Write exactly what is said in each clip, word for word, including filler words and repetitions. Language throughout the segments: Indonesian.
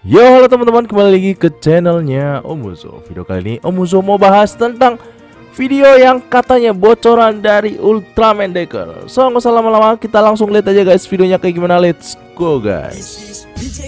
Yo, halo teman-teman, kembali lagi ke channelnya Omuzo. Video kali ini Omuzo mau bahas tentang video yang katanya bocoran dari Ultraman Decker. So, nggak usah lama-lama, kita langsung lihat aja guys videonya kayak gimana. Let's go guys.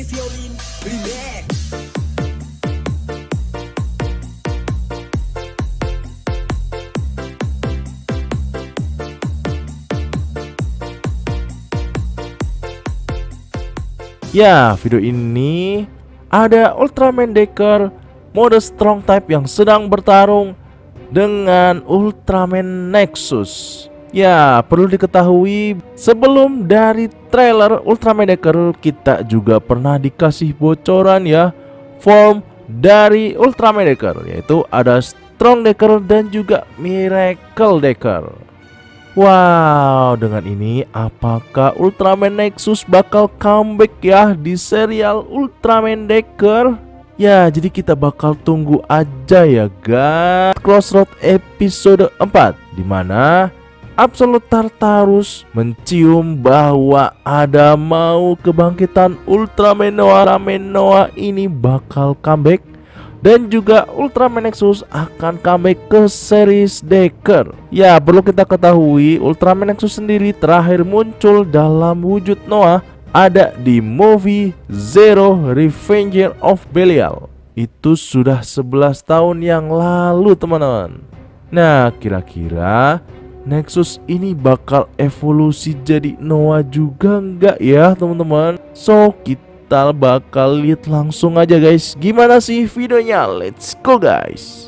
Ya, video ini ada Ultraman Decker mode Strong Type yang sedang bertarung dengan Ultraman Nexus. Ya, perlu diketahui sebelum dari trailer Ultraman Decker kita juga pernah dikasih bocoran ya form dari Ultraman Decker, yaitu ada Strong Decker dan juga Miracle Decker. Wow, dengan ini apakah Ultraman Nexus bakal comeback ya di serial Ultraman Decker? Ya, jadi kita bakal tunggu aja ya guys. Crossroad episode empat, dimana Absolute Tartarus mencium bahwa ada mau kebangkitan Ultraman Noah. Ultraman Noah ini bakal comeback, dan juga Ultraman Nexus akan comeback ke series Decker. Ya, perlu kita ketahui Ultraman Nexus sendiri terakhir muncul dalam wujud Noah ada di movie Zero Revenge of Belial. Itu sudah sebelas tahun yang lalu teman-teman. Nah, kira-kira Nexus ini bakal evolusi jadi Noah juga enggak ya teman-teman? So, kita kita bakal lihat langsung aja guys. Gimana sih videonya? Let's go guys.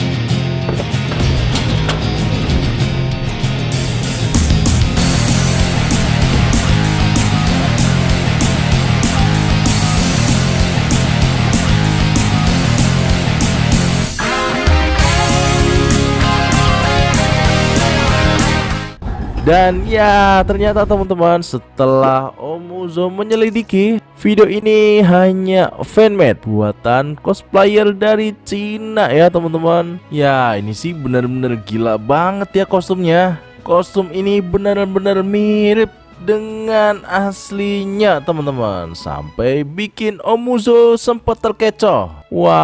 Dan ya, ternyata teman-teman, setelah Omuzo menyelidiki, video ini hanya fanmade buatan cosplayer dari Cina ya teman-teman. Ya, ini sih bener-bener gila banget ya kostumnya. Kostum ini bener-bener mirip dengan aslinya teman-teman, sampai bikin Omuzo sempat terkecoh.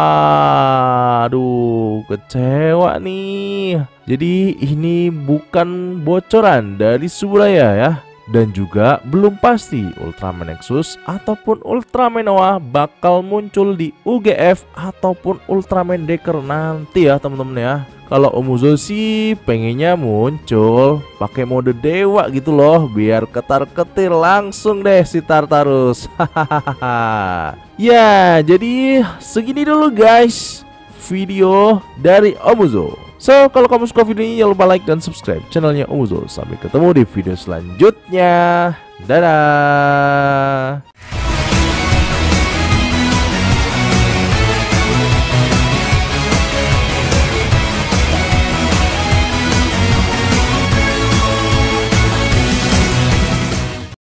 Waduh, kecewa nih. Jadi ini bukan bocoran dari Suraya ya. Dan juga belum pasti Ultraman Nexus ataupun Ultraman Noah bakal muncul di U G F ataupun Ultraman Decker nanti ya teman-teman ya. Kalau Omuzo sih pengennya muncul pakai mode dewa gitu loh, biar ketar-ketir langsung deh si Tartarus. Hahaha. Ya, jadi segini dulu guys video dari Omuzo. So, kalau kamu suka video ini jangan lupa like dan subscribe channelnya Omuzo. Sampai ketemu di video selanjutnya. Dadah.